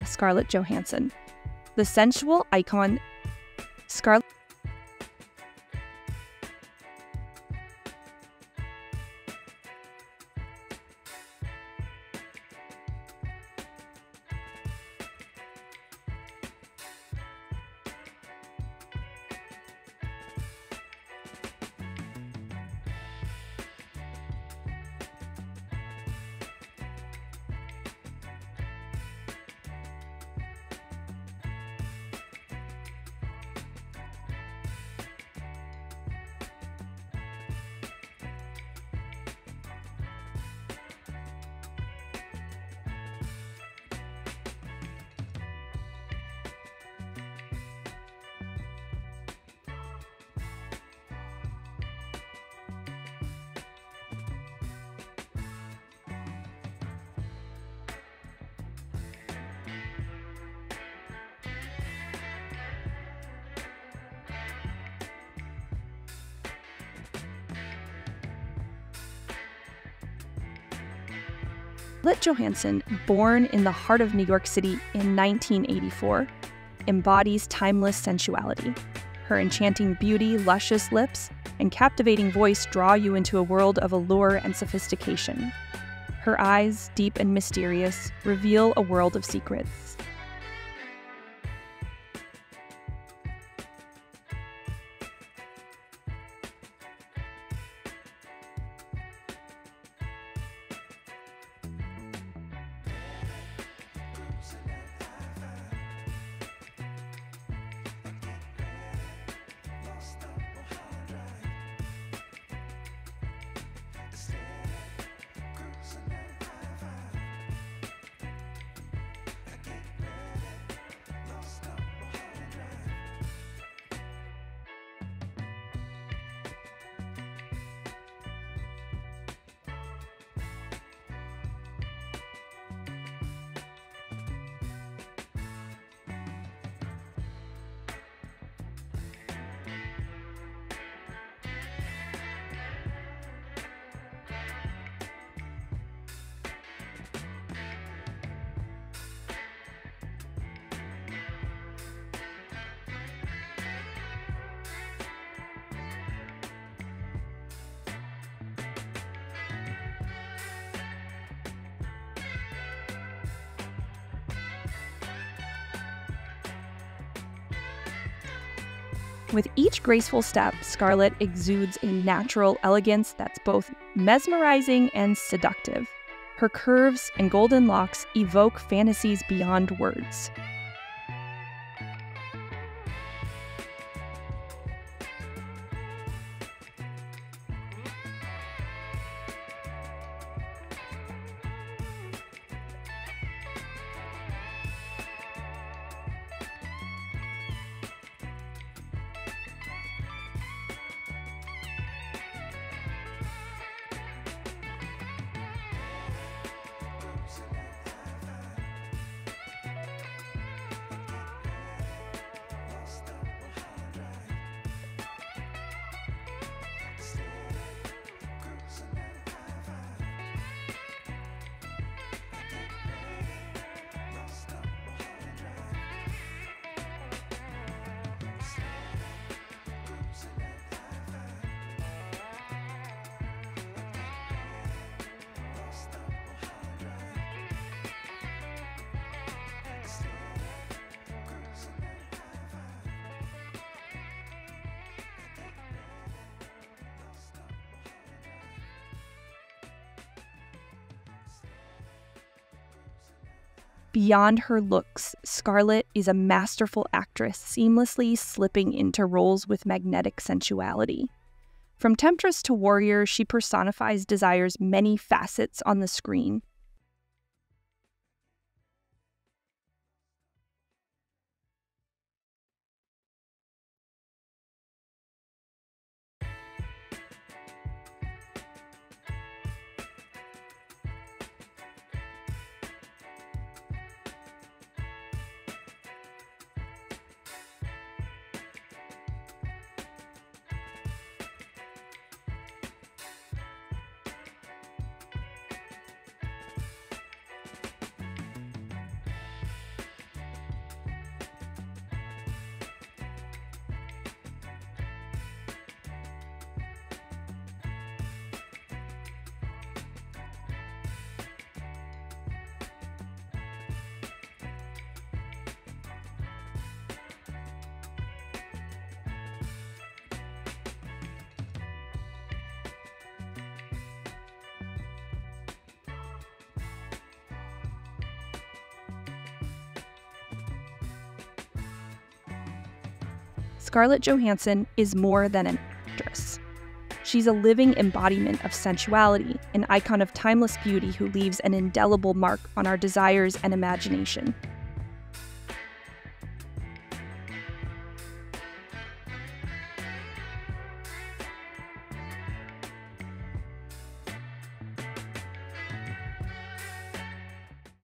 Scarlett Johansson. The sensual icon Scarlett Johansson, born in the heart of New York City in 1984, embodies timeless sensuality. Her enchanting beauty, luscious lips, and captivating voice draw you into a world of allure and sophistication. Her eyes, deep and mysterious, reveal a world of secrets. With each graceful step, Scarlett exudes a natural elegance that's both mesmerizing and seductive. Her curves and golden locks evoke fantasies beyond words. Beyond her looks, Scarlett is a masterful actress, seamlessly slipping into roles with magnetic sensuality. From temptress to warrior, she personifies desire's many facets on the screen. Scarlett Johansson is more than an actress. She's a living embodiment of sensuality, an icon of timeless beauty who leaves an indelible mark on our desires and imagination.